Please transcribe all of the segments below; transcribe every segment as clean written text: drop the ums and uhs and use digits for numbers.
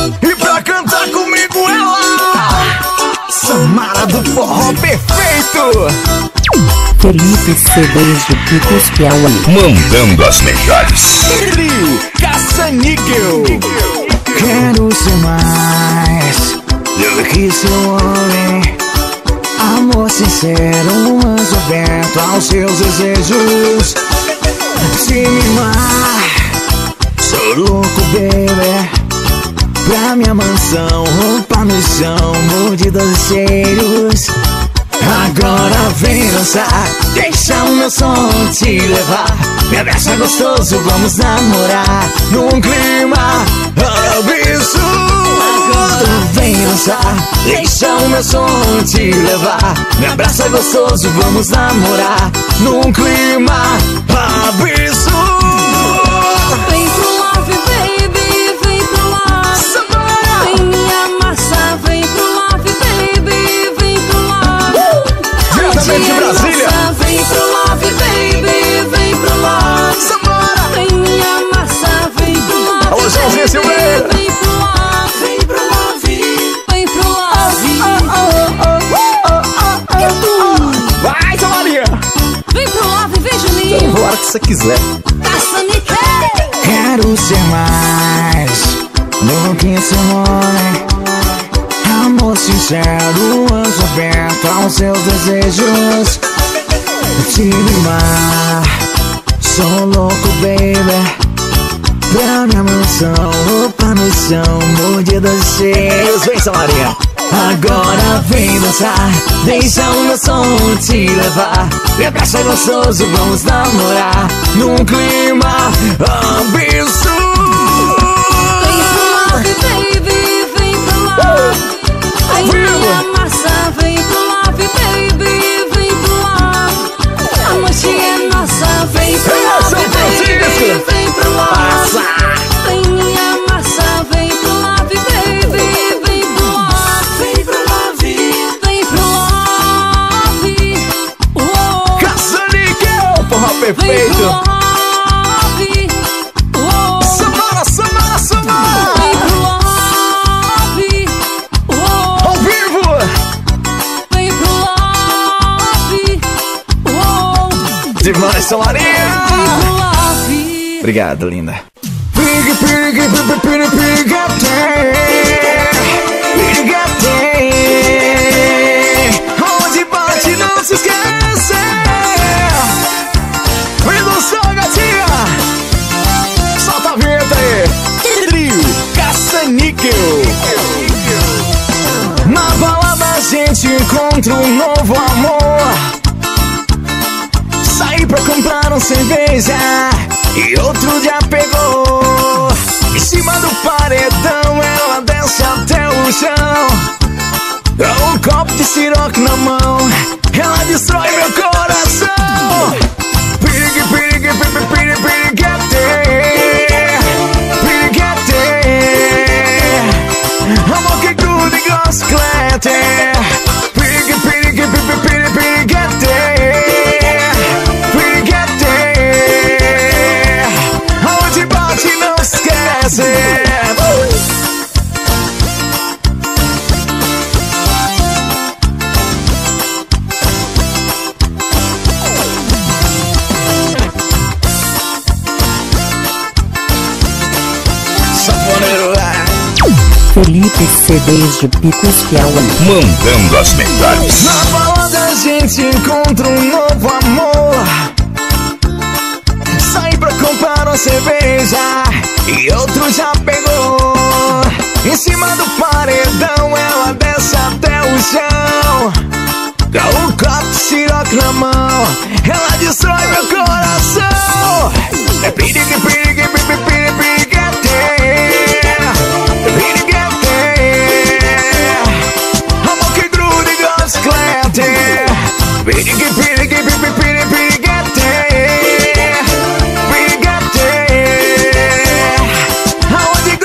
E pra cantar comigo ela, Samara do Forró Perfeito. Felipe CDs de Picos Piauí. Mandando as melhores. Trio Caça-Níquel. Quero ser mais do que seu homem. Amor sincero, um anjo aberto aos seus desejos. Se mimar, sou louco, baby. Pra minha mansão, roupa no chão, mordidas e cheiros. Agora vem dançar, deixa o meu som te levar. Me abraça gostoso, vamos namorar num clima absurdo. Agora vem dançar, deixa o meu som te levar. Me abraça gostoso, vamos namorar num clima absurdo. Vem pro love, baby, vem pro love. Vem minha massa, vem pro love, baby, vem pro love. Diretamente de Brasília. Vem pro love, baby, vem pro love. Vem minha massa, vem pro love. Alô, Joãozinho Silveira. Vem pro love, vem pro love. Vem pro love. Vai, Samaria. Vem pro love, vem Juninho. Vou a hora que você quiser. Caça-Níquel. Quero ser mais do que seu homem. Amor sincero, anjo aberto aos seus desejos. Te mimar, sou louco, baby. Pra minha mansão, roupa no chão, mordidas e cheiros. Vem, Samaria. Agora vem dançar, deixa o meu som te levar. Me abraça gostoso, vamos namorar num clima absurdo. Vem pro love, baby, vem pro love. Vem minha massa, vem pro love, baby, vem pro love. A noite é nossa, vem pro love, baby, vem pro love. Vem minha massa, vem pro love, baby, vem pro love. Vem pro love, vem pro love. Oh. Caça-Níquel, Forró Vem pro Perfeito. love. Oh. Samara, Samara, Samara. Vem pro love. Oh. Ao vivo. Vem pro love. Oh. Demais, Samaria. Vem pro love. Obrigado, linda. Pig, pig, pig, pig, pig, onde bate não se esquece. Vem dançar, gatinha. Solta a vinheta aí. Trio Caça-Níquel. Na balada a gente encontra um novo amor. Saí pra comprar uma cerveja e outro já pegou. Em cima do paredão ela desce até o chão. Com um copo de siroque na mão, ela destrói meu coração. Pig, pig, pig, pig, piriguete. Piriguete. Amor que gruda e gosclete. Pig, pig, pig, pig, piriguete. Onde bate não esquece. Safoneiro. Felipe CDs de Picos Piauí. Mandando as melhores. Na balada a gente encontra um novo amor. Saí pra comprar uma cerveja e outro já pegou. Em cima do paredão ela desce até o chão. Com um copo de siroque na mão, ela destrói meu coração. É perigue, perigue, perigue, perigue. Amor que gruda e gosclete. Perigue, perigue, perigue, perigue. Aonde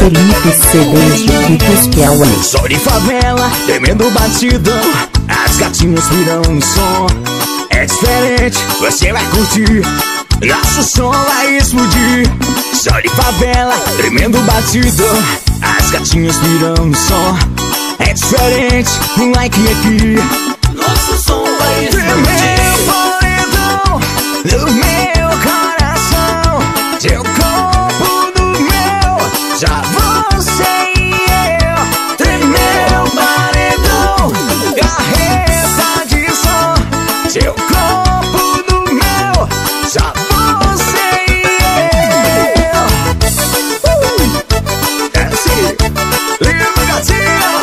Felipe CDs de Picos Piauí. Só de favela, tremendo batidão, as gatinhas viram no som. É diferente, você vai curtir, nosso som vai explodir. Só de favela, tremendo batidão, as gatinhas viram no som. É diferente, um like aqui, nosso som vai explodir. No meu coração, teu corpo no meu, já você e eu. Tremeu o paredão, carreta de som, teu corpo no meu, já você e eu. É assim, lindo gatinho.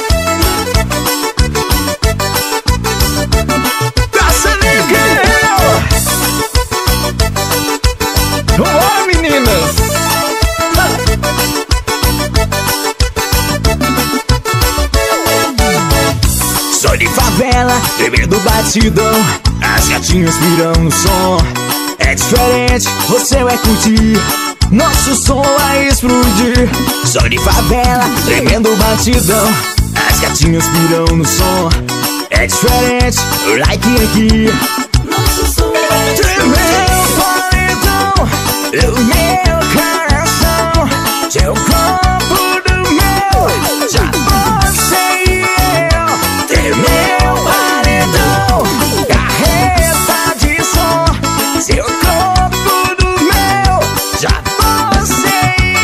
Oi, meninas! Só de favela, tremendo batidão, as gatinhas viram no som. É diferente, você vai curtir, nosso som vai explodir. Só de favela, tremendo batidão, as gatinhas viram no som. É diferente, like aqui, nosso som vai explodir. O meu coração, teu corpo do meu, já você e eu. Tremeu o paredão, carreta de som, seu corpo do meu, já você e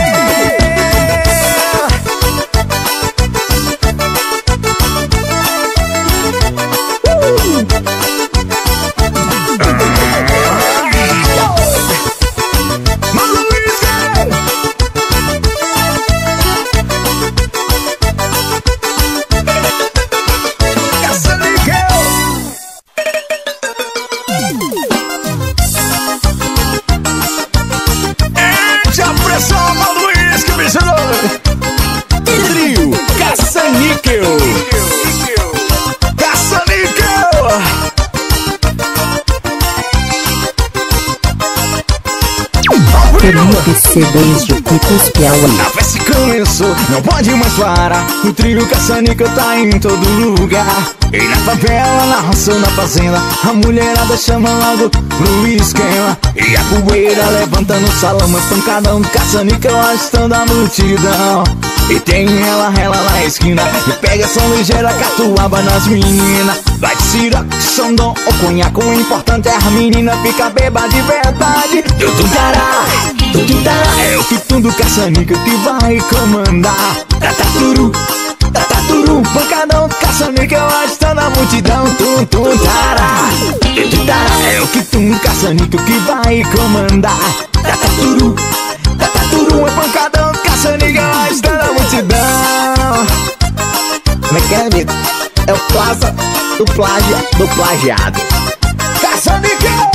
Felipe CDs de Picos Piauí. A festa começou, não pode mais parar. O trio Caça-Níquel tá em todo lugar. E na favela, na roça, na fazenda, a mulherada chama logo pro esquema. E a poeira levanta no salão, mas pancadão do Caça-Níquel agitando a multidão. E tem ela na esquina, e pega São Ligeira, catuaba nas meninas. Vai de Ciroc, Xandão ou conhaque, o importante é a menina ficar bêbada de verdade. Tututará, tututará, é o pitum do Caça-Níquel que vai comandar. Tataturu, tataturu, pancadão do Caça-Níquel agitando a multidão. Tututará, tututará, é o pitum do Caça-Níquel que vai comandar. Tataturu, tataturu, é pancadão do Caça-Níquel agitando a multidão. Como é que é, Vitor? É o plaza do plagiado. Caça-Níquel!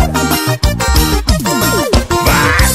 Vai!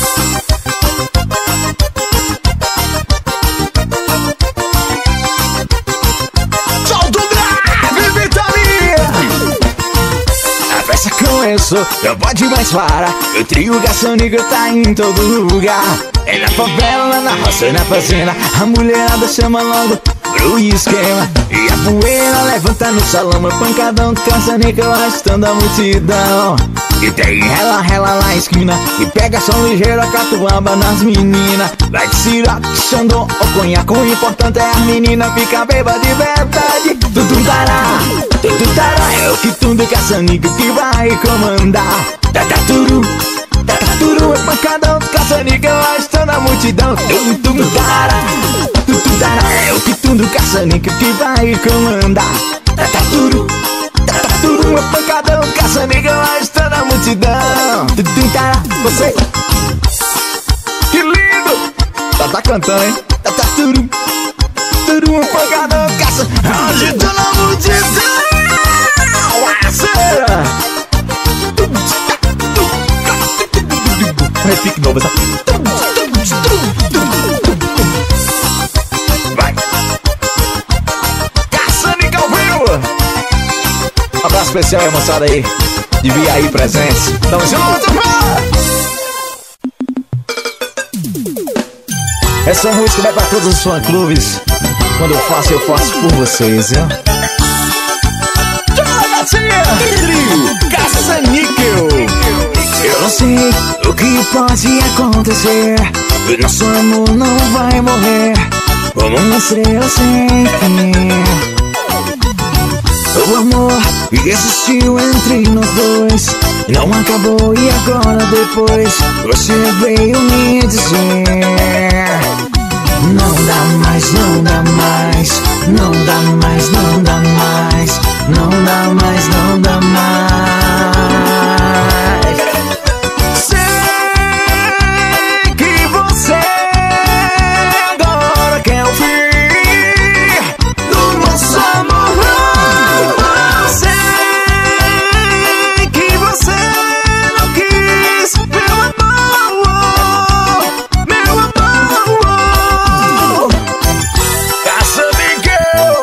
Solta o grave, Vitaminha! A festa começou, não pode mais parar. O trio Caça-Níquel tá em todo lugar. É na favela, na roça, na fazenda, a mulherada chama logo pro esquema. E a poeira levanta no salão, é pancadão do Caça-Níquel agitando a multidão. E tem ela na esquina, e pega São Ligeira, catuaba nas meninas. Vai de Ciroc, Xandão ou conhaque, o importante é a menina ficar bêbada de verdade. Tututará, tututará, é o quitum do Caça-Níquel que vai comandar. Tataturu, tataturu, é pancadão do Caça-Níquel agitando a multidão. Tututará, tututará, é o quitum do Caça-Níquel que vai comandar. Tataturu, tataturu, é pancadão do Caça-Níquel agitando a multidão. Tututará, você, que lindo, tá cantando, hein? Tataturu, turu, é pancadão do Caça-Níquel agitando a multidão. Repique novo, essa. Vai! Caça-Níquel ao vivo! Abraço especial aí, moçada aí, de VI presentes. Tamo junto, pá! Essa música vai pra todos os fã-clubes. Quando eu faço por vocês, viu? Trio Caça-Níquel. Eu não sei o que pode acontecer, nosso amor não vai morrer como uma estrela sem fim. O amor que existiu entre nós dois não acabou e agora depois você veio me dizer: não dá mais, não dá mais, não dá mais, não dá mais, não dá mais, não dá mais. Sei que você agora quer o fim do nosso amor. Sei que você não quis meu amor, meu amor. Caça-Níquel.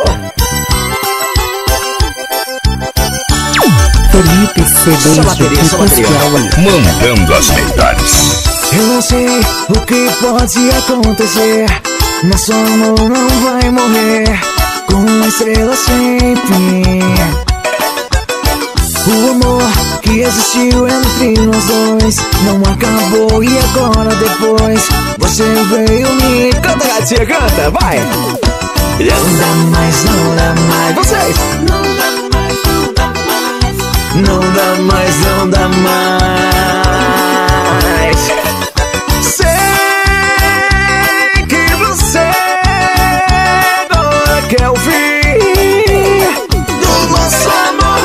Felipe CDs de Picos Piauí. Mandando as melhores. Eu não sei o que pode acontecer, nosso amor não vai morrer como uma estrela sem fim. O amor que existiu entre nós dois não acabou e agora depois você veio me... Canta, gatinha, canta, vai! Não dá mais, não dá mais. Vocês! Não dá mais, não dá mais. Não dá mais, não dá mais. Sei que você agora quer o fim do nosso amor.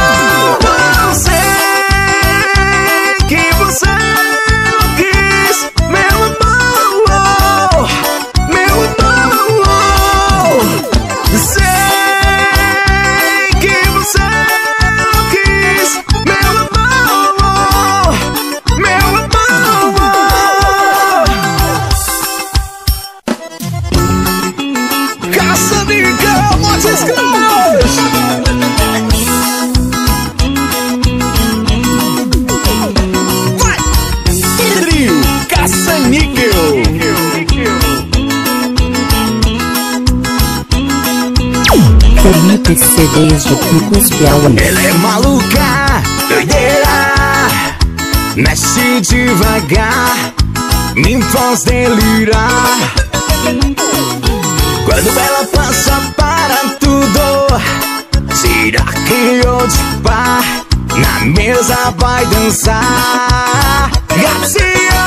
Sei que você não quis meu amor, meu amor. Sei que você não quis meu amor, meu amor. Caça-Níquel, Montes Claros. Vai! Trio Caça-Níquel. Felipe CDs de Picos Piauí. Ela é maluca, doideira, mexe devagar, me faz delirar. Quando ela passa para tudo, será que eu de par na mesa vai dançar? Gatinha,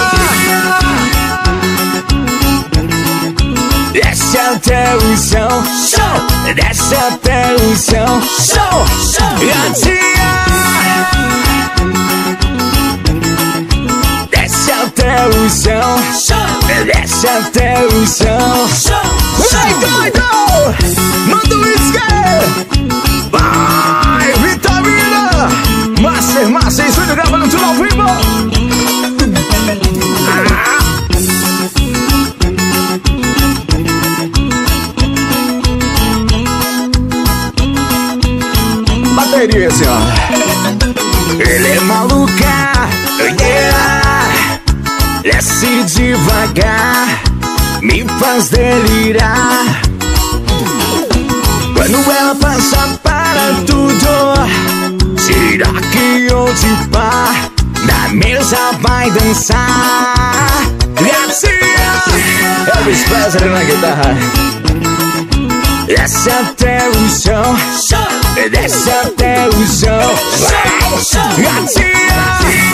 desce até o chão, show. Desce até o chão, show, show. Gatinha, desce até o chão, show. Desce até o chão, show. Vai, doido! Manda o esquerdo! Vai, vitamina! Master, estúdio gravando tudo ao vivo! Bateria, assim, ó. Ele é maluca, doideira, desce devagar, me faz delirar. Quando ela passa para tudo, será que eu de par na mesa vai dançar? Gatinha, Elvis Presley na guitarra. Desce até o chão, desce até o chão. Gatinha,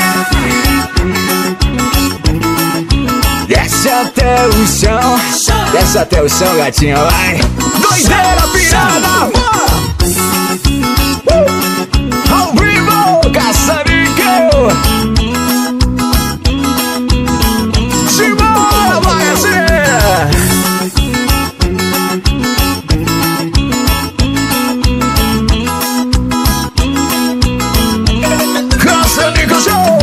desce até o chão, desce até o chão, gatinha, vai. Doideira, pirada, ao vivo, Caça-Níquel. Simbora, vai assim. Caça-Níquel Show.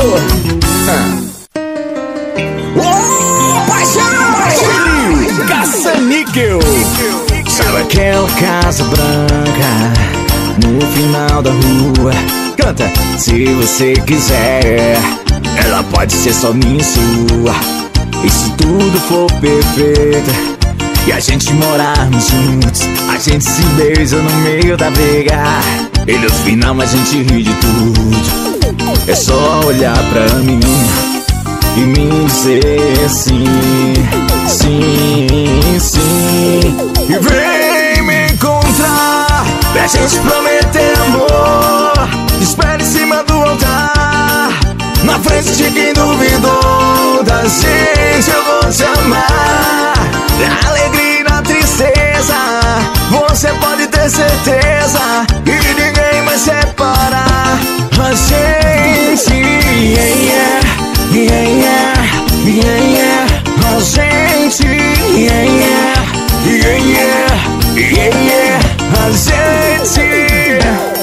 Caça-Níquel. Sabe aquela casa branca no final da rua? Canta, se você quiser, ela pode ser só minha e sua. E se tudo for perfeito e a gente morarmos juntos, a gente se beija no meio da briga e no final a gente ri de tudo. É só olhar pra mim e me dizer sim, sim, sim. E vem me encontrar pra gente prometer amor. Espera em cima do altar, na frente de quem duvidou da gente. Eu vou te amar, na alegria e na tristeza, você pode ter certeza, e ninguém vai separar a gente. Yeah, yeah, yeah, yeah, yeah, yeah. A gente, yeah, yeah, yeah, yeah, yeah, yeah. A gente.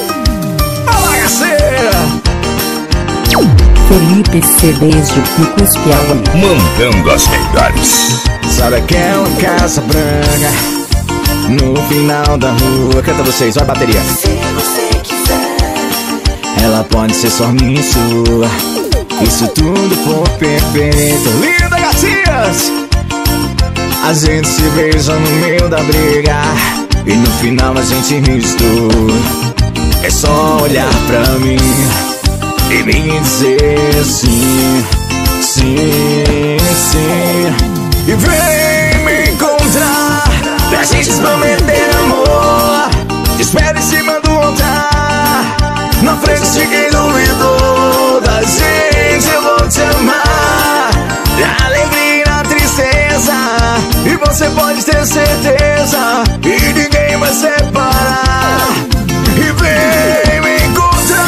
Bagaceira. Felipe CDs de Picos Piauí. Mandando as melhores. Sabe aquela casa branca no final da rua? Canta vocês, vai bateria. Se você quiser, ela pode ser só minha e sua, e se tudo for perfeito. Linda, gatinhas! A gente se beija no meio da briga e no final a gente ri de tudo. É só olhar pra mim e me dizer sim, sim, sim. E vem me encontrar pra gente prometer amor. Te espero em cima do altar, na frente de quem duvidou da gente. Eu vou te amar, na alegria e na tristeza, e você pode ter certeza, e ninguém vai separar. E vem me encontrar,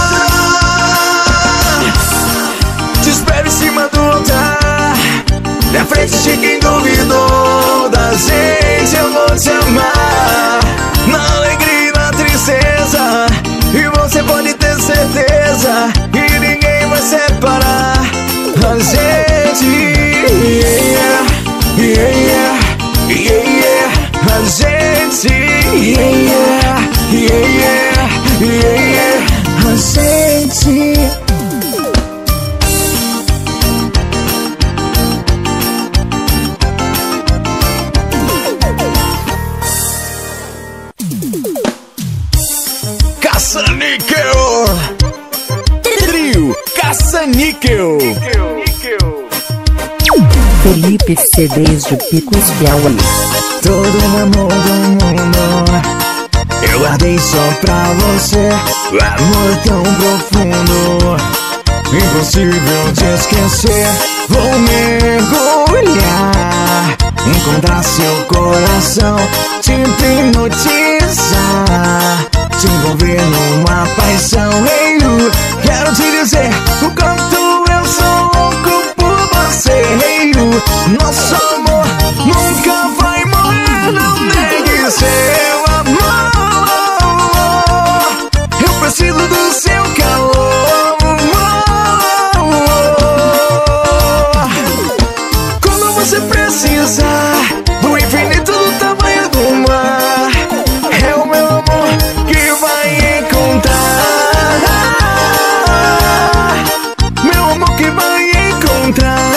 te espero em cima do altar, na frente de quem duvidou da gente. Eu vou te amar, na alegria e na tristeza, e você pode ter certeza, e ninguém vai separar a gente. Yeah, yeah, yeah, yeah, yeah. A gente, yeah, yeah, yeah, yeah, yeah, yeah. A gente. Caça-níquel! Trio Caça-níquel! Felipe CDs de Picos Piauí. Todo o amor do mundo eu guardei só pra você. Amor tão profundo, impossível de esquecer. Vou mergulhar, encontrar seu coração, te hipnotizar, te envolver numa paixão. Hey, you, quero te dizer o quanto eu sou louco por você. Hey, you, nosso amor nunca vai morrer, não negue seu amor. Eu preciso do seu calor. Quando você precisar do infinito do tamanho do mar, é o meu amor que vai encontrar. Meu amor que vai encontrar.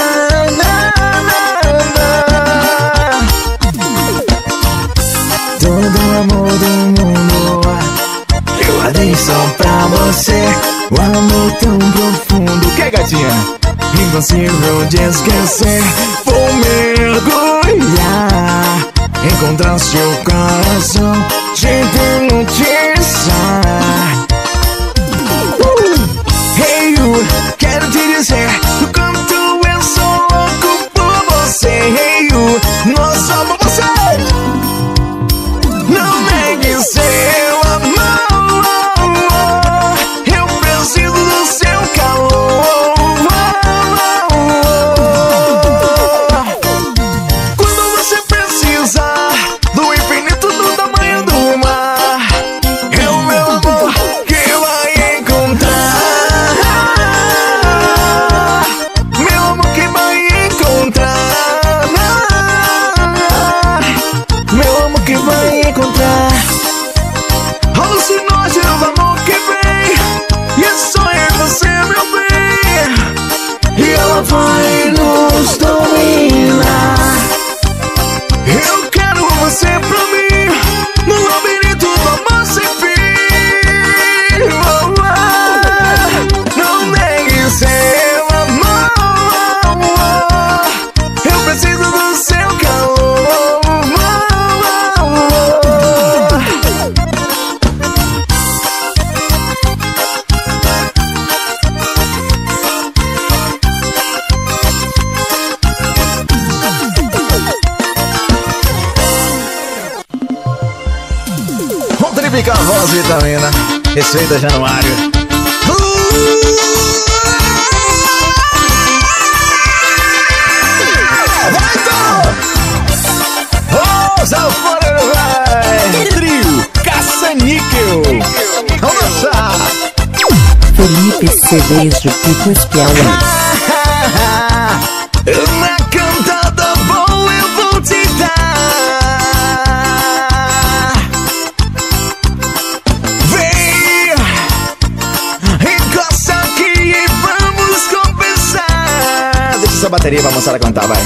Todo o amor do mundo eu guardei só pra você. O amor tão profundo, que gatinha? Impossível de esquecer. Vou mergulhar, encontrar seu coração, te hipnotizar. Hey, you, quero te dizer o quanto eu sou louco por você. Hey, you, nosso amor, você não negue seu amor. Eu preciso do seu calor. Quando você precisar do infinito do tamanho do mar, é o meu amor que vai encontrar. Meu amor que vai encontrar. Meu amor que vai encontrar. Alucinógeno, amor que vem, e só é você, meu bem. E ela vai nos dominar. Fica a voz, vitamina. Respeita Januário. Vai, Tom! Ô, Sanfoneiro, vai! Trio Caça-Níquel. Vamos dançar! Felipe CDs de Picos Piauí. Uma cantada boa eu vou te dar. Vem, encosta aqui e vamos conversar. Deixa essa bateria pra moçada cantar, vai.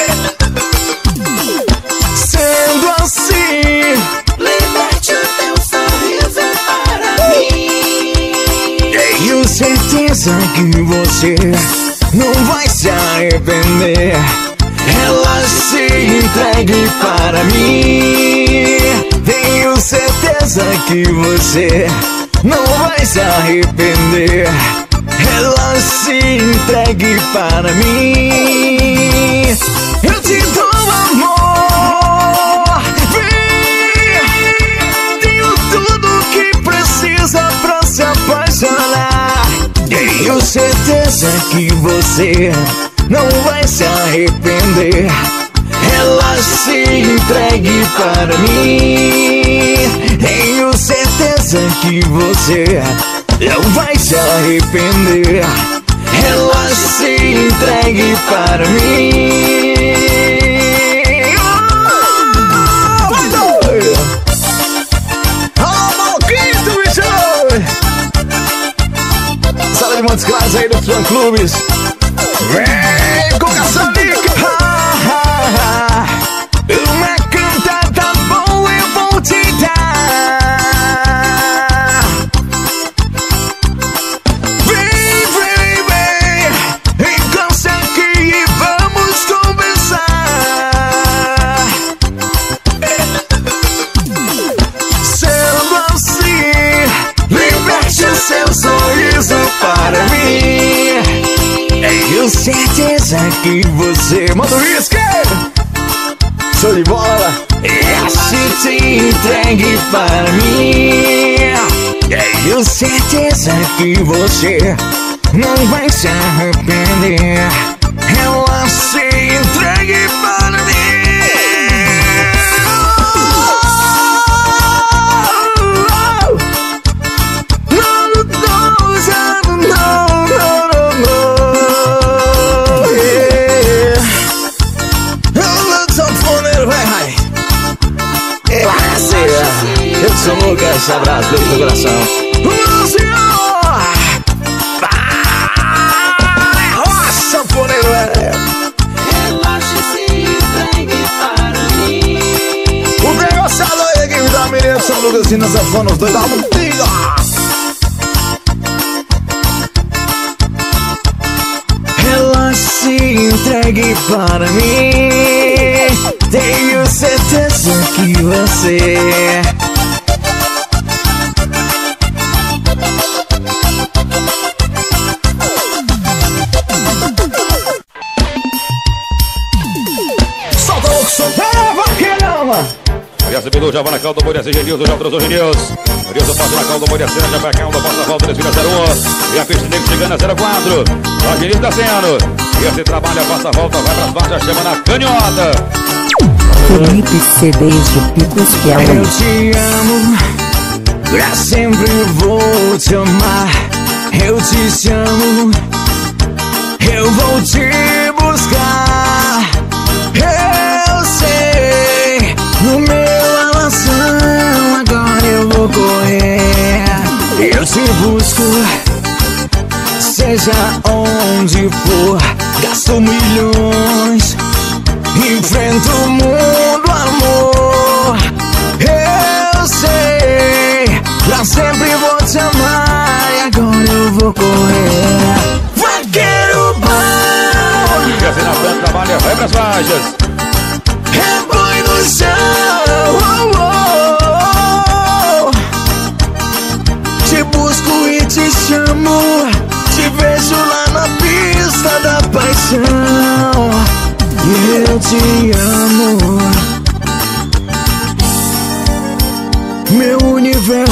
Sendo assim, lembre-te o teu sorriso para mim. Tenho certeza que você não vai se arrepender. Ela se entregue para mim. Tenho certeza que você não vai se arrepender. Ela se entregue para mim. Eu te dou amor. Vem, tenho tudo que precisa pra se apaixonar. Tenho certeza que você não vai se arrepender. Ela se entregue para mim. Tenho certeza que você não vai se arrepender. Ela se entregue para mim. Sala de Montes Claros aí dos fã-clubes. Vem com Caça-Níquel. Uma cantada boa eu vou te dar. Vem, vem, vem, encosta aqui e vamos conversar. Sendo assim, liberte o seu sorriso para mim. Tenho certeza que você manda o uísque. Show de bola. Ela se te entregue para mim. Tenho certeza que você não vai se arrepender. Ela se entregue para mim. Eu sou Lucas, esse abraço, beijo no coração. Nossa, Sanfoneiro, Relaxe-se e entregue para mim. O desgraçado aí, quem me dá a menina, São Lucas e na sanfona, os dois da montiga. Ela se entregue para mim. Tenho certeza que você solta o som, vaqueirão. Recebedor já vai na calda, Moria CG News, já trouxe o News. News passa na calda, Moria Cena, já vai a calda, passa a volta, desfila 01. E a pista dele chegando a 04. O Vinícius tá sendo. E esse trabalha, passa a volta, vai pras baixas, chama na canhota. Felipe CDs de Picos Piauí. Eu te amo, pra sempre vou te amar. Eu te chamo, eu vou te buscar. Eu sei, no meu alação agora eu vou correr. Eu te busco, seja onde for. Gasto milhões, enfrento o mundo, amor. Eu sei, pra sempre vou te amar. E agora eu vou correr. Vaqueiro bom, E assim na frente, trabalha, vai pras baixas. repõe no chão. Te busco e te chamo. Te vejo lá na pista da paixão. E eu te amo. Meu universo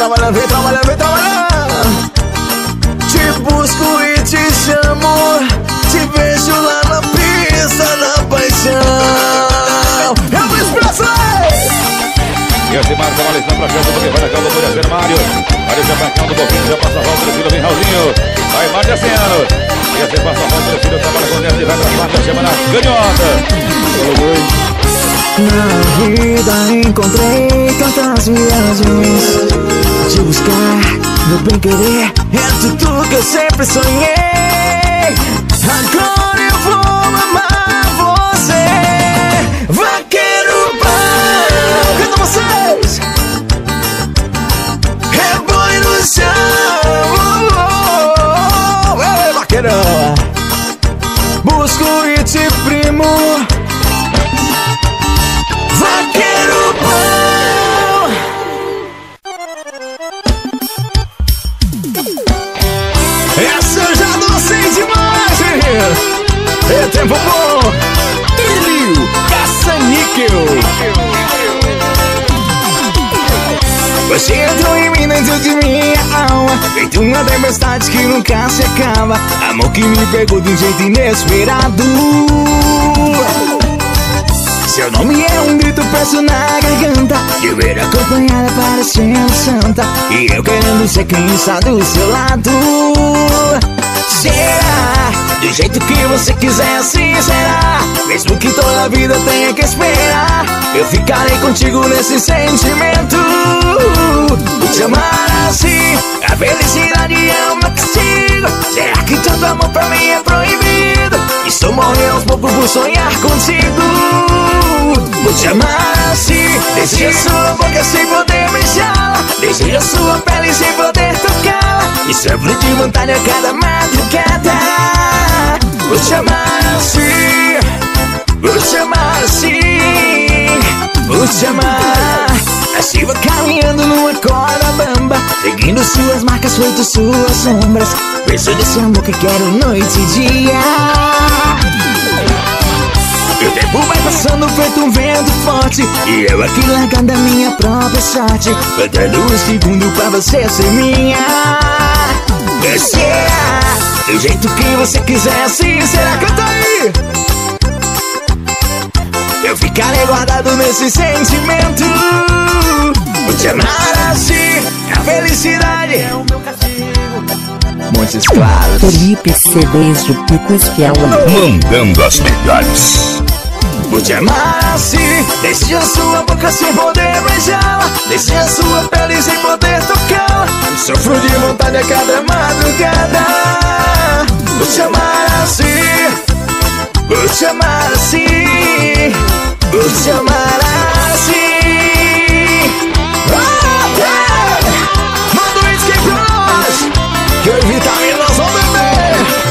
trabalhando, vem trabalhando, vem trabalhando. Te busco e te chamo, te vejo lá na pista da paixão. É uma expressão. E esse Mário tá malhando pra casa, porque vai na calda, pode ser Mário. Mário já vai calda, já passa a volta, filho, vem Raulzinho. Vai Mário descendo. E esse passa a volta, filho, trabalha com 10 e vai pra quarta, chama na canhota. Na vida encontrei tantas viagens, te buscar, meu bem querer, é tudo que eu sempre sonhei. Agora eu vou amar você, vaqueiro bom. Canta vocês. Reboi no chão, vaqueiro. Busco e te primo, vaqueiro bom. Essa eu já dancei demais, é tempo bom. Trio Caça-Níquel. Você entrou em mim dentro de minha alma, feito uma tempestade que nunca se acaba. Amor que me pegou de um jeito inesperado. Seu nome é um grito preso na garganta, de ver acompanhada parecendo santa, e eu querendo ser quem está do seu lado. Será? Do jeito que você quiser, assim será. Mesmo que toda a vida tenha que esperar, eu ficarei contigo nesse sentimento. Vou te amar assim, a felicidade é o meu castigo. Será que tanto amor pra mim é proibido? Estou morrendo aos poucos por sonhar contigo. Vou te amar assim, desejo sua boca sem poder beijá-la, desejo a sua pele sem poder tocá-la, e sofro de vontade a cada madrugada. Vou te amar assim, vou te amar assim, vou te amar assim. Vou caminhando numa corda bamba, seguindo suas marcas, feito suas sombras. Penso nesse amor que quero noite e dia. E o tempo vai passando feito um vento forte, e eu aqui largando a minha própria sorte, perdendo um segundo pra você ser minha. Será? Do jeito que você quiser, assim será. Canta aí! Eu ficarei guardado nesse sentimento. Vou te amar assim, a felicidade é o meu castigo. Montes Claros. Felipe CDs de Picos Fiel. Mandando as melhores. Vou te amar assim, desejo a sua boca sem poder beijá-la, desejo a sua pele sem poder tocá-la, sofro de vontade a cada madrugada. Vou te amar assim, vou te amar assim, vou te amar assim. Manda um escape pra nós, que eu e Vitamina nós vamos beber.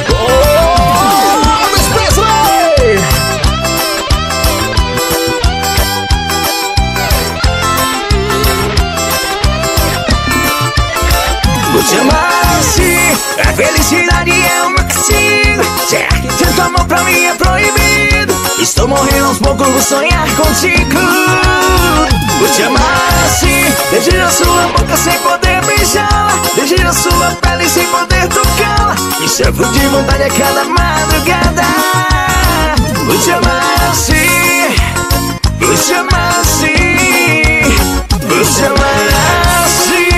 Vou te amar assim, a felicidade é o meu castigo. Será que tanto amor pra mim é proibido? Estou morrendo aos poucos por sonhar contigo. Vou te amar assim, desejo a sua boca sem poder beijá-la, desejo a sua pele sem poder tocá-la, me sofro de vontade a cada madrugada. Vou te amar assim, vou te amar assim, vou te amar assim.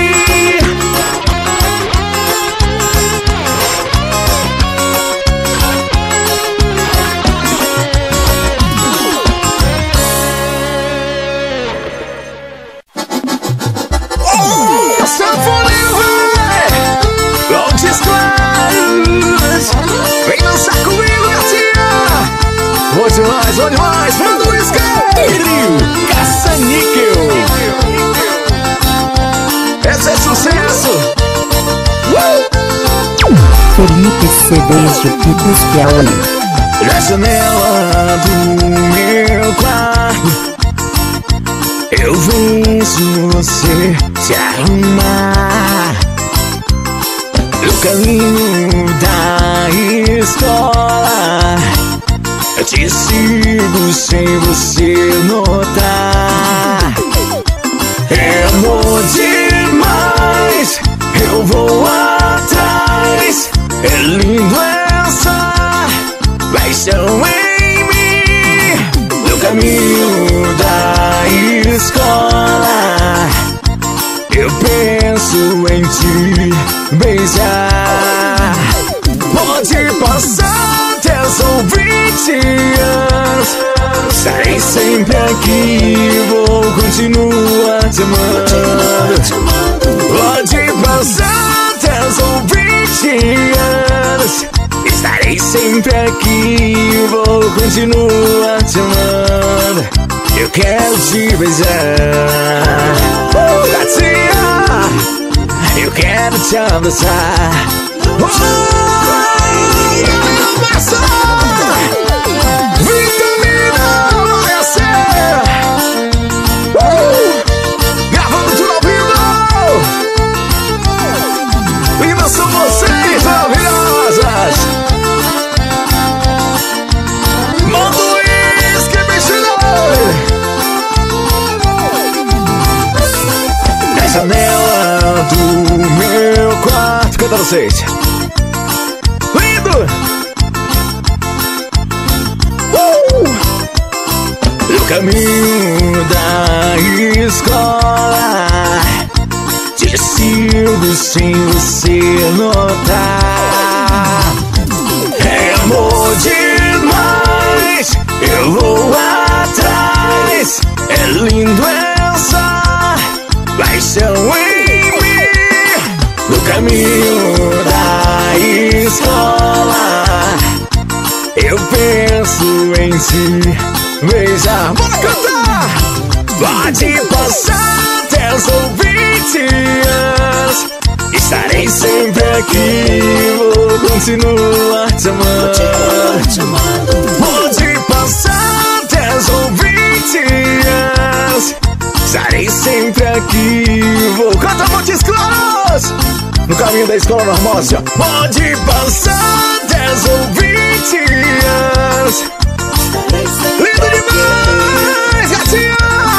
Vou demais, manda um escape! Caça-Níquel! Esse é sucesso! Felipe CDs de Picos Fiel. Na janela do meu quarto eu vejo você se arrumar no caminho da escola. Eu te sigo sem você notar. É amor demais. É lindo essa paixão em mim. No caminho da escola eu penso em te beijar. Pode passar até são 20 anos, estarei sempre aqui, vou continuar te amando. Pode passar até são 20 anos, estarei sempre aqui, vou continuar te amando. Eu quero te beijar, gatinha, eu quero te abraçar. Vitamina amanhecer, gravando tudo ao vivo. Lindas são vocês, maravilhosas. Manda o uísque, bicho. Na janela do meu quarto, canta vocês. No caminho da escola te sigo sem você notar. É amor demais, eu vou atrás. É lindo essa paixão em mim. No caminho da escola eu penso em te beijar. Bora cantar! Pode passar até são 20 anos, estarei sempre aqui, vou continuar te amando. Pode passar até são 20 anos, estarei sempre aqui, vou cantar Montes Claros. No caminho da escola normal, assim, ó. Pode passar até são 20 anos, lindo demais, gatinha.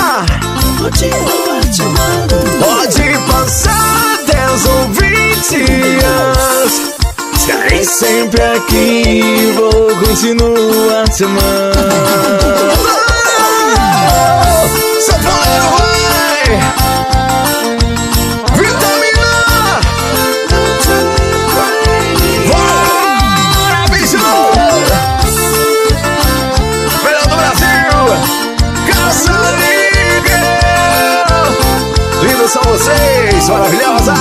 Pode passar 10 ou 20 anos, estarei sempre aqui, vou continuar te amando. São Paulo, vai! São vocês, maravilhosas!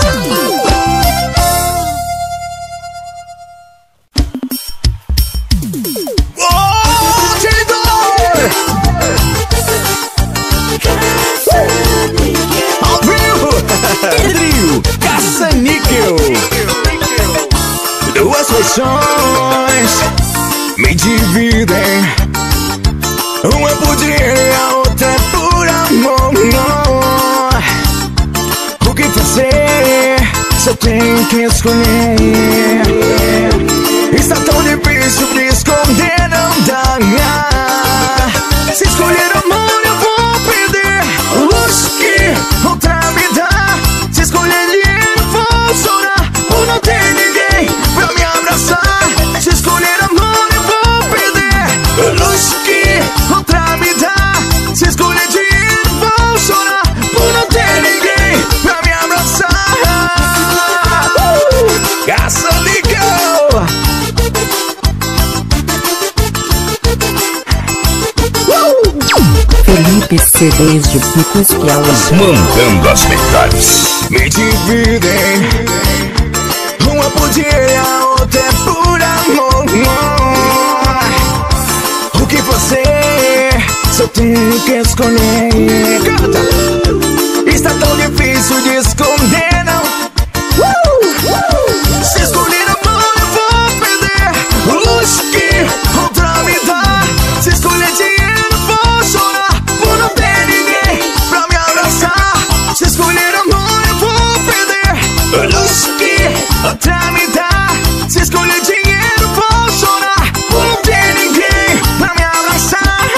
Ao vivo! Trio Caça-Níquel. Duas paixões me dividem, uma por dinheiro e a outra é por amor. O que fazer se eu tenho que escolher? Está tão difícil de esconder, não dá. Se escolher amor eu vou perder o luxo que outra me dá. Se escolher dinheiro vou chorar por não ter ninguém pra me abraçar. Se escolher amor eu vou perder o luxo que outra me dá. Se escolher dinheiro vou chorar por não ter ninguém pra me abraçar. Caça-Níquel. Felipe CDs de Picos Piauí. Mandando as melhores. Me dividem, uma por dinheiro e a outra é por amor. O que fazer se eu tenho que escolher? Canta! Está tão difícil de esconder, não. Se escolher amor eu vou perder o luxo que outra me dá. Se escolher dinheiro vou chorar por não ter ninguém pra me abraçar. Se escolher amor eu vou perder o luxo que outra me dá. Se escolher dinheiro vou chorar por não ter ninguém pra me abraçar.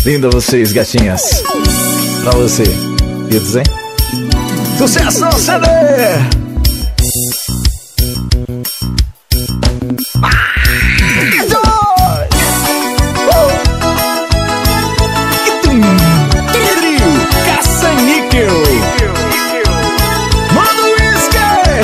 Linda vocês, gatinhas. Pra você, queridos, hein? Sucesso no CD! Caça-níquel. Manda o whisky.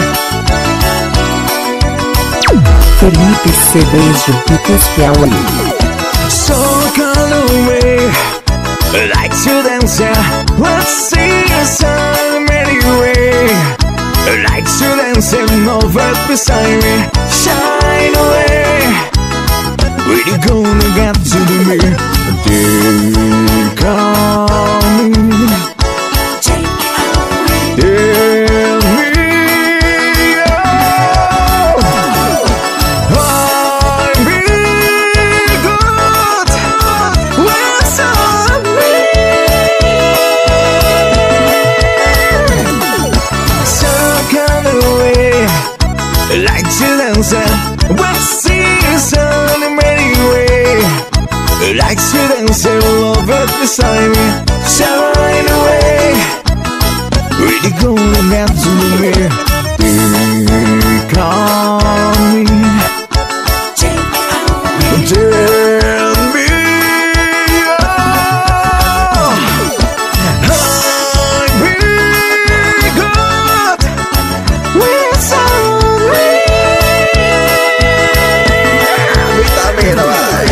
Felipe C10 de Picos Piauí. So come away, like to dance, yeah. Let's see the sun anyway. Like to dance and over beside me. Shine away. We're gonna get to the mirror. Take on me. Tell me, oh, I'll be good with me. So come away, like to dance, we'll see the sun anyway. Like to dance all over beside me. Shine away. Really gonna get to me. Take on me. Tell me, oh, I'll be good with me. Vitamina, vai.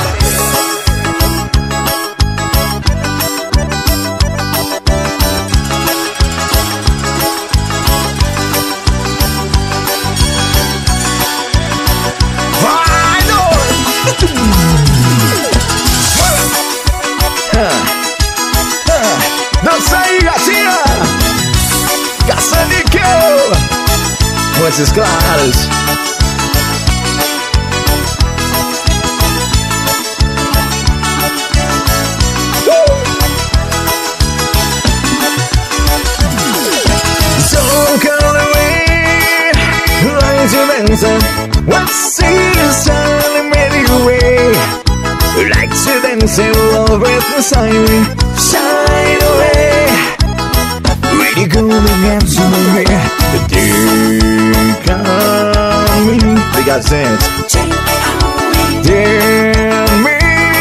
Dança aí, gatinha! Caça-níquel! Moças claras! So come away, like to dance, let's see the sun anyway. Like to dance all over beside me. Shine away. Really gonna get to me. Take on me. Obrigado, gente. Tell me,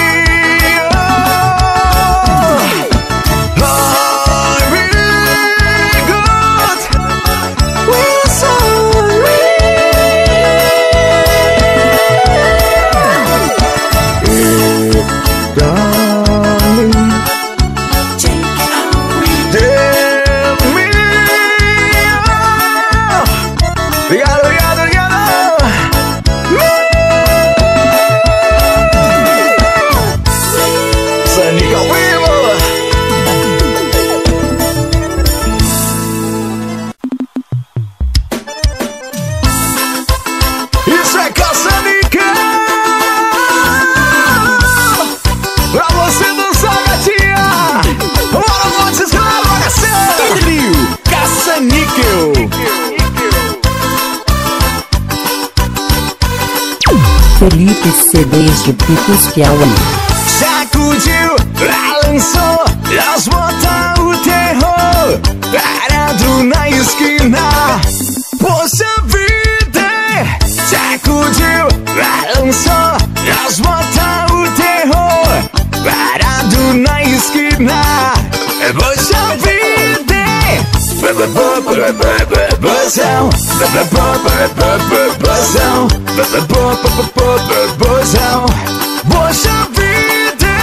oh, I'll be good with me. Isso é caça-níquel! Pra você dançar, gatinha! Bora, Montes, bora, sério! Caça-níquel! Felipe C10 de Picos Piauí. Sacudiu, balançou, as botas o terror, parado na esquina. Poxa vida, sacudiu, balançou, as botas o terror, parado na esquina. Poxa vida, bozão, bozão, bozão, poxa vida,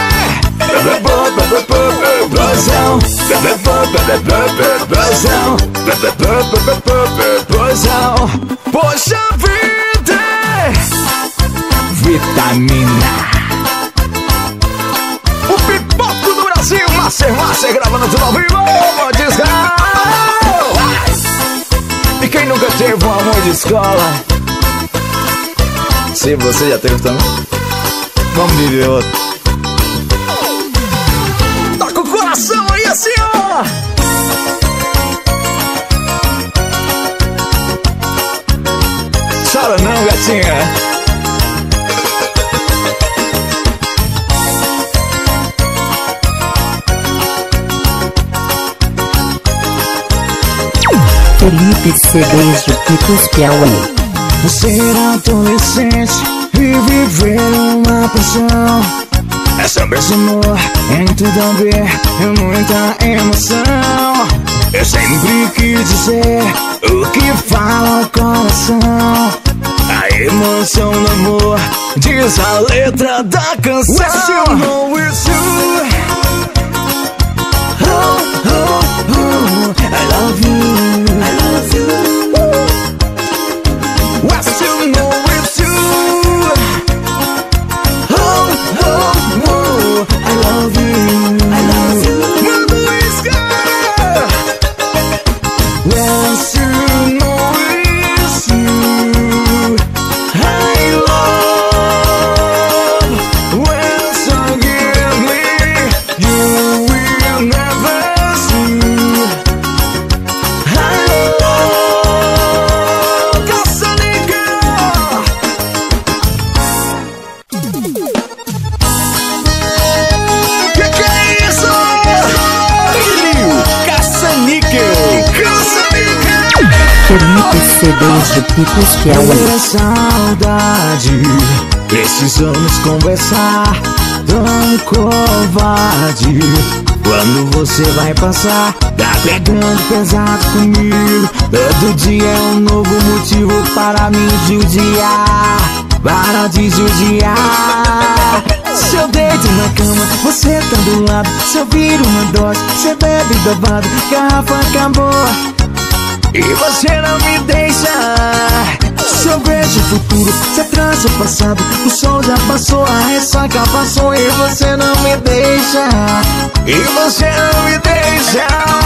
bozão, bozão, poxa vida, vitamina. O pipoco do Brasil, Master gravando tudo ao vivo, desgraça. E quem nunca teve um amor de escola? Se você já teve também, vamos viver outro. Toca o coração aí assim, ó. Chora não, gatinha. Felipe CDs de Picos Piauí. Ser adolescente e viver uma paixão é sobre esse amor, em tudo a ver, é muita emoção. Eu sempre quis dizer o que fala o coração. A emoção do amor diz a letra da canção. Yes, you know it's you. Oh, oh, oh, I love you, I love you. Yes, you know it's you. Oh, oh, oh, I love you, I love you. Yes, you know it's you. I love when so give me. You will never see. I love Caçanica. Que é isso? Trio Caça-Níquel. Felipe CDs de Picos Piauí. Saudade, precisamos conversar. Tão covarde, quando você vai passar, tá pegando pesado comigo. Todo dia é um novo motivo para me judiar. Para te judiar. Se eu deito na cama, você tá do lado. Se eu viro uma dose, você bebe babado. Garrafa acabou e você não me deixa. Se eu vejo o futuro, você traz o passado. O sol já passou, a ressaca passou e você não me deixa. E você não me deixa.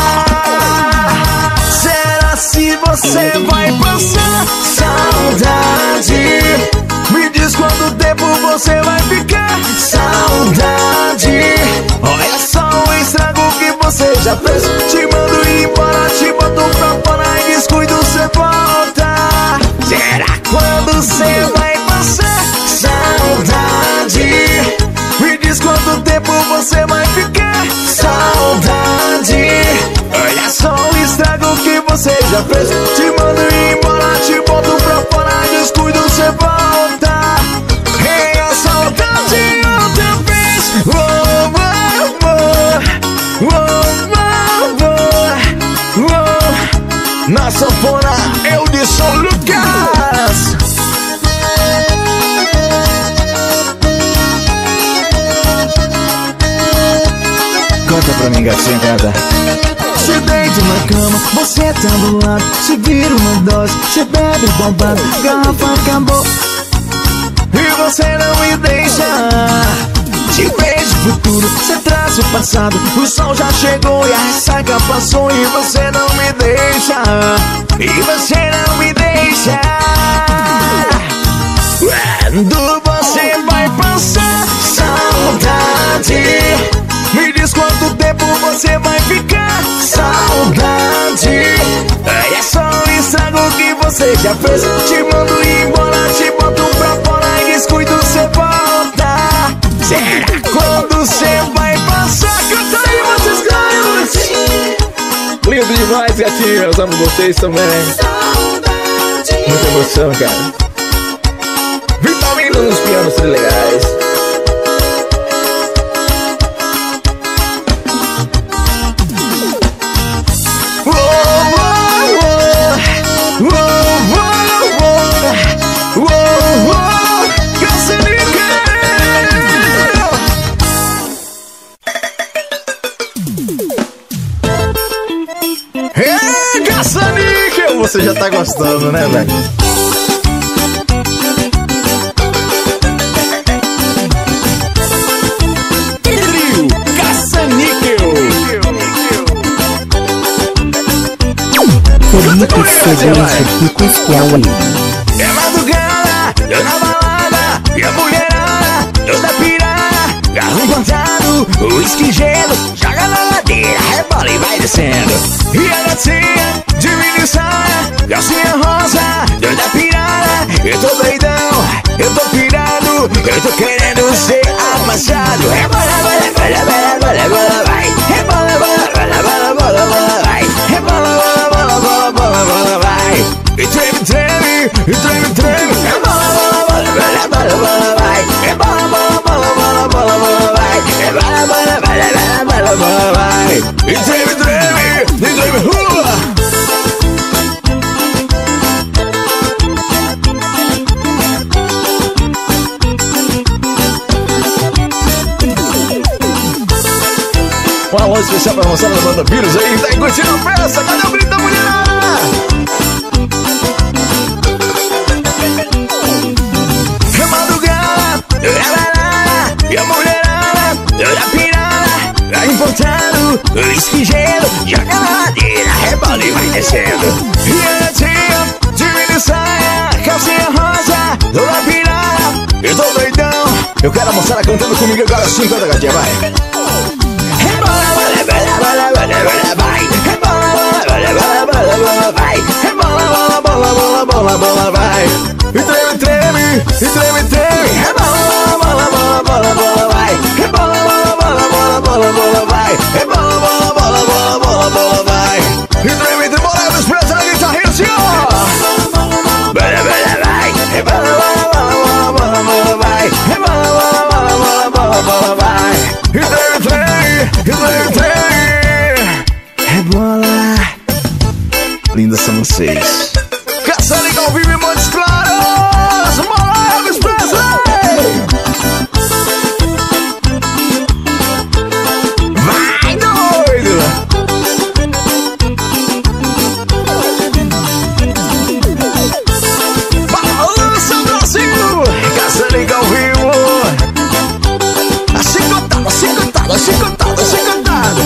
Será se você vai passar saudade? Me diz quanto tempo você vai ficar. Saudade, olha só o estrago que você já fez. Te mando embora, te boto pra fora e descuido, você volta. Será quando você vai passar saudade? Me diz quanto tempo você vai ficar. Saudade, olha só o estrago que você já fez. Te mando embora, te boto pra fora e descuido, você volta. Hey, a saudade outra vez. Oh, oh, oh, oh, oh, oh. Na sanfona, Eudson Lucas. Canta pra mim, gatinha, canta. Se deita na cama, você tá do lado. Se vira uma dose, você bebe bombado. Garrafa acabou e você não me deixa. Te vejo o futuro, você traz o passado. O sol já chegou e a ressaca passou e você não me deixa. E você não me deixa. Quando você vai passar saudade? Me diz quanto tempo você vai ficar. Saudade, olha só o estrago que você já fez. Te mando embora, te boto pra fora e descuido, você volta. Será quando você vai passar? Canta aí, vocês ganham. Lindo demais, gatinhos, amo vocês também. Muita emoção, cara. Vitamina nos pianos legais. Caça-Níquel! Você já tá gostando, né, velho? Trio Caça-Níquel! Felipe CDs de Picos Piauí. É madrugada, eu na balada, e a mulherada, toda pirada, carro cortado, uísque gelo, joga na ladeira, rebola e vai descendo. E a gatinha, de mini saia, calcinha rosa, toda pirada, eu tô doidão, eu tô pirado, eu tô querendo ser amassado. Rebola, bola, bola, bola, bola, bola, vai. Rebola, bola, bola, bola, bola, bola, vai. Rebola, bola, bola, bola, bola, bola. e treme, treme. É bola, bola, bola, bola, bola, vai. É bola, bola, bola, bola, bola, bola, vai. É bola, bola, bola, bola, bola, bola, vai. E treme, treme, e treme, rua. Um alô especial pra moçada da banda Vírus aí, tá aí curtindo a festa, cadê o grito da mulherada? É madrugada, e a mulherada, toda pirada, tá importado, esquigelo, joga na ladeira, rebola e vai descendo. E a tia, de mini saia, calcinha rosa, toda pirada, eu tô doidão. Eu quero a moçada cantando comigo agora, 50 gatinha, vai. Rebola, bola, bola, bola, bola, bola, vai. Rebola, bola, bola, bola, bola, bola, vai. Rebola, bola, bola, bola, bola, bola, vai. E treme, treme, e treme, treme. Rebola, bola, bola, bola, bola, vai. Rebola, bola, bola, bola, bola, bola, vai. Rebola, bola, bola, bola, bola, bola, vai. E treme, treme, bora, meus pretos, a guitarrinha, senhor. Bola, bola, vai. Rebola, bola, bola, bola, bola, bola, vai. Rebola, bola, bola, bola, bola, bola, vai. E treme, treme. Rebola. Lindas são vocês. Caçando ao vivo em Montes Claros. Bora, Elvis Presley. Vai, doido. Balança, Brasil. Caçando ao vivo. Chicotado, chicotado, chicotado, chicotado.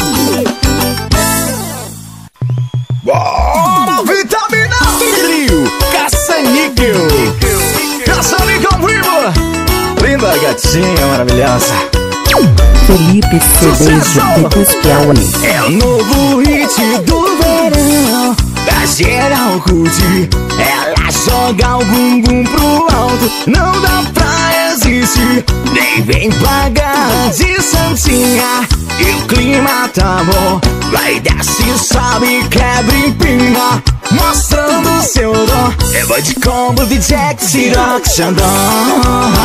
Bora, vitamina trio, caça-níquel. Caça-níquel ao vivo. Linda gatinha maravilhosa. Felipe C10 de Picos Piauí. É o novo hit do verão, pra geral curtir. Ela joga o bumbum pro alto, não dá pra resistir. Nem vem pagar de santinha, e o clima tá bom. Vai, desce, sobe, quebra e empina, mostrando seu dom. Eu vou de combo de Jack, Ciroc, Xandão.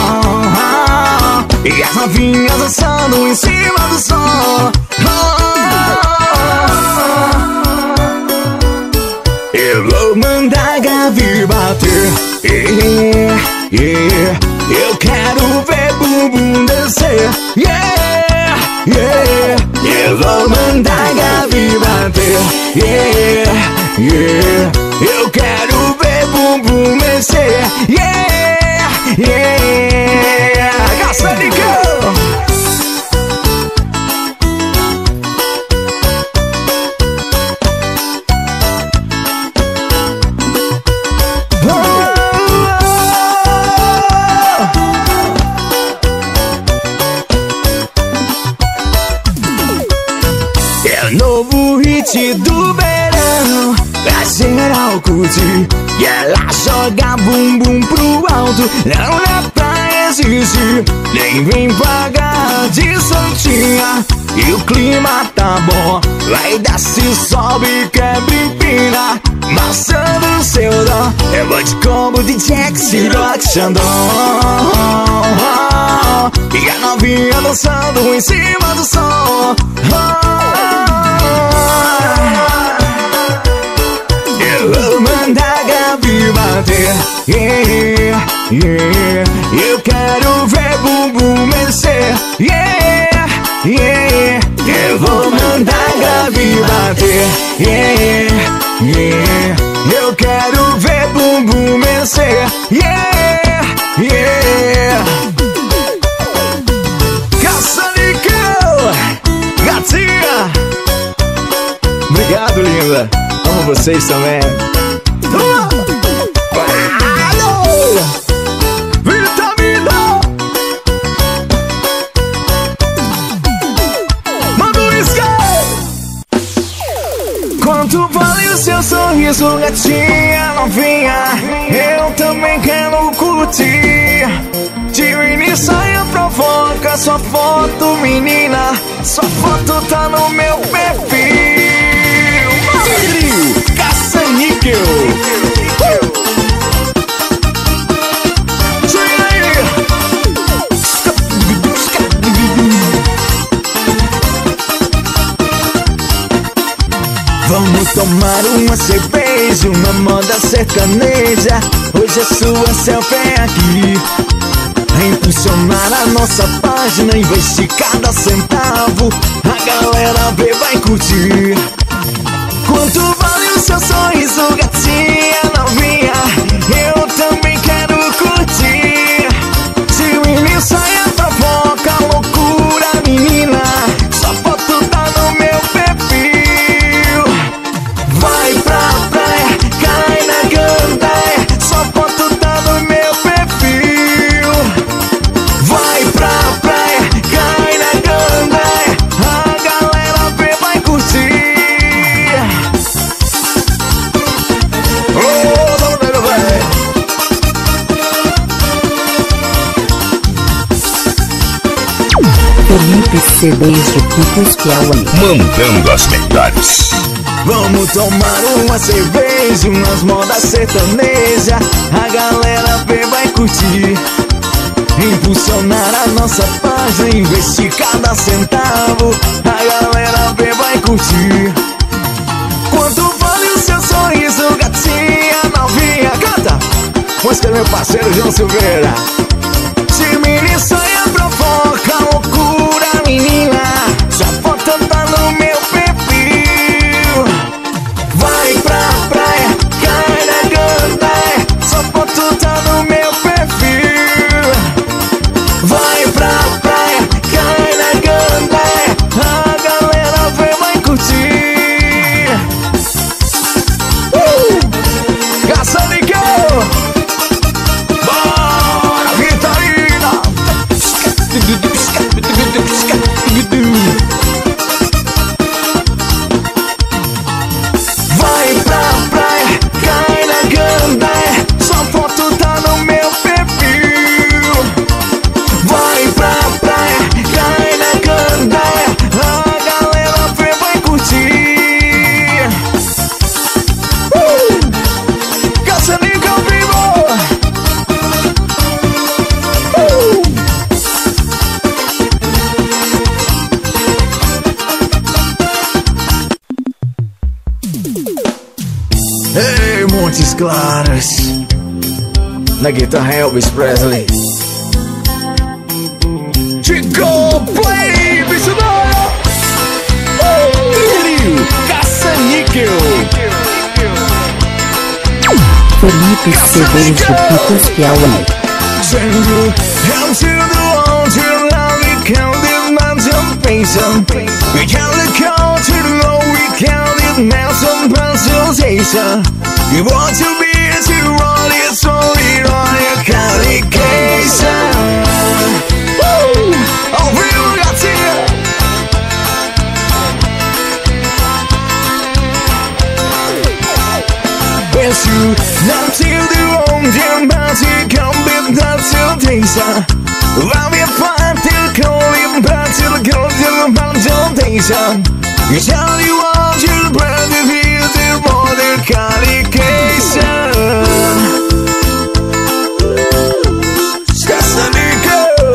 E as novinhas dançando em cima do som. Eu vou mandar a Gavi bater. Eu quero ver bumbum descer. Eu vou mandar a Gavi bater. Eu quero ver bumbum descer. Caça-níquel. Novo hit do verão, pra geral curtir. E ela joga bumbum pro alto, não dá pra resistir. Nem vem pagar de santinha, e o clima tá bom. Vai, desce, sobe, quebra e empina, mostrando seu dom. Eu vou de combo de Jack, Ciroc, Xandão. E a novinha dançando em cima do som. Eu vou mandar a Gabi bater. Eu quero ver bumbum mexer. Eu vou mandar a Gabi bater. Eu quero ver bumbum mexer. Caça-níquel, gatinha. Obrigado, linda. Amo vocês também. Vitamina. Manda um Sky. Quanto vale o seu sorriso, gatinha novinha? Eu também quero curtir. De mini saia provoca sua foto, menina. Sua foto tá no meu perfil. Caça-níquel. tomar uma cerveja, uma moda sertaneja. Hoje a sua selfie é aqui. Impulsionar a nossa página, investir cada centavo. A galera vê, vai curtir. Quanto vale o seu sorriso, gatinha novinha? Eu também quero curtir. Se o menino saia pra foca, loucura menina, sua foto tá no meu perfil. Vai pra praia, cai na gandaia, sua foto tá no meu perfil. Vai pra praia, cai na gandaia, a galera vê, vai curtir. Felipe CDs de Picos Piauí. Mandando as melhores. Vamos tomar uma cerveja, umas modas sertaneja. A galera vê, vai curtir. Impulsionar a nossa página, investir cada centavo. A galera vê, vai curtir. Quanto vale o seu sorriso, gatinha novinha? Canta! Música do meu parceiro João Silveira. Se menino sonha pra foca, loucura menina, sua foto tá no meu perfil. Vai pra praia, cai na gandaia, sua foto tá no meu perfil. Vai pra praia, cai na gandaia, a galera vê, vai curtir. Caça-níquel! Bora, Vitorina! Vai pra praia, cai na gandaia, sua foto tá no meu perfil. Vai pra praia, cai na gandaia, a galera vê, vai curtir. Caça-níquel vivo! Ei, Montes Claros, na guitarra Elvis Presley. Chico Play, bicho doido! Caça-níquel! Felipe CDs de Picos Piauí. Send you down to the wall, to the love, we counted mountain patient. We counted call to the low, we counted mountain consultation. You want to be to roll it, solid on your communication. Woo! Oh, we got it! Yes, you not to the wrong, you're about to come with consultation. I'll be fine to call him back to the consultation. You tell you want to brand the view to more the communication. Caça-níquel!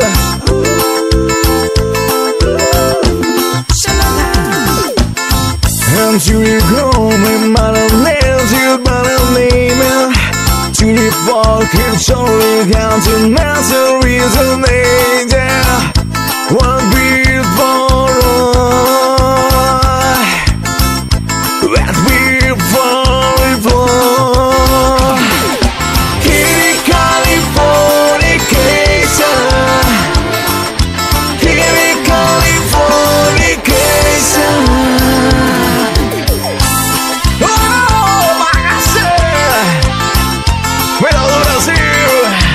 And you go, my mother nails you, but I'll name it. To the pocket, sorry, counting master reason, yeah. One beat for all. That beat for Kitty Californication. Kitty Californication. Oh, bagaça! Melhor do Brasil!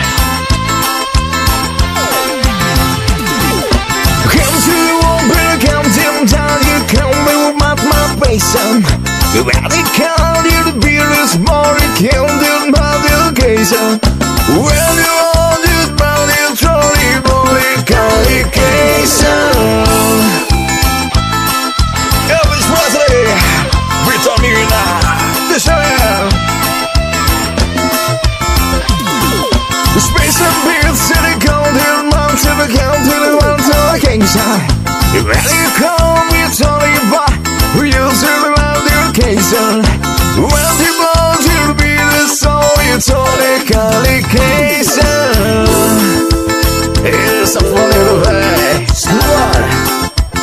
Come to the open, come down, you come with my patient. You really count you the beer is more, you count the modification. When you all just about it, sorry, communication. Elvis Presley, Vitamina, the show. Space and beer, city counting, mountain, the counting, mountain, occasion. You ready to call me, Tony, but we use it around the occasion.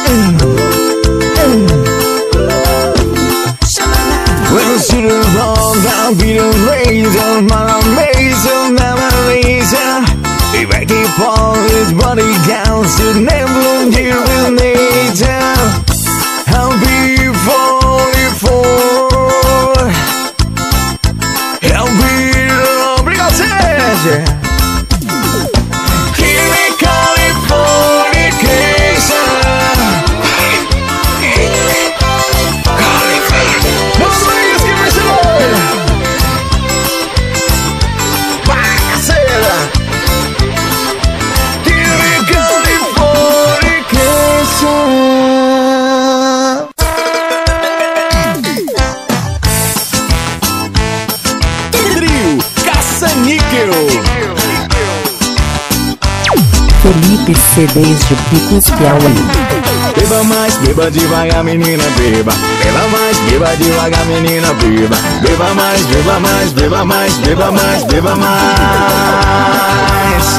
When the city rolls down, beat the razor, my amazing, never amazing. If I keep all his body down, still never here with nature. I'll be 44. I'll be obrigado, Sérgio. Felipe CDs de Picos Piauí. Beba mais, beba devagar, menina, beba. Beba mais, beba devagar, menina, beba. Beba mais, beba mais, beba mais, beba mais, beba mais.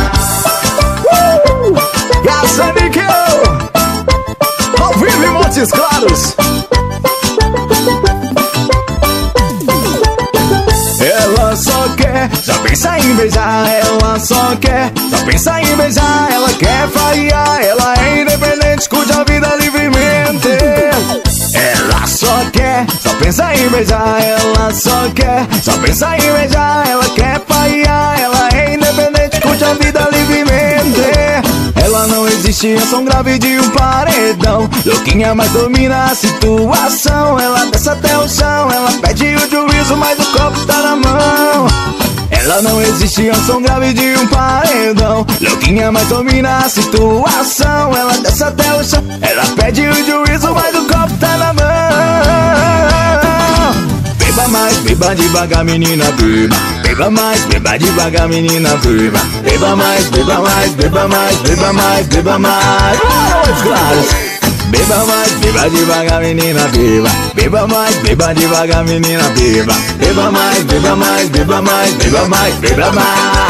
Caça-níquel! Ao vivo em Montes Claros. Ela só quer, só pensa em beijar. Ela só quer, só pensa em beijar. Ela quer farrear, ela é independente, curte a vida livremente. Ela só quer, só pensa em beijar. Ela só quer, só pensa em beijar. Ela quer farrear, ela é independente, curte a vida livremente. Ela não existe, é som grave de um paredão. Louquinha, mas domina a situação. Ela desce até o chão, ela pede o juízo, mas o copo tá na mão. Ela não existe, é um som grave de um paredão. Louquinha, mas domina a situação. Ela desce até o chão, ela pede o juízo, mas o copo tá na mão. Beba mais, beba devagar, menina, beba. Beba mais, beba devagar, menina, beba. Beba mais, beba mais, beba mais, beba mais, beba mais. Olhos claros. Beba mais, beba devagar, menina, beba. Beba mais, beba devagar, menina, beba. Beba mais, beba mais, beba mais, beba mais, beba mais.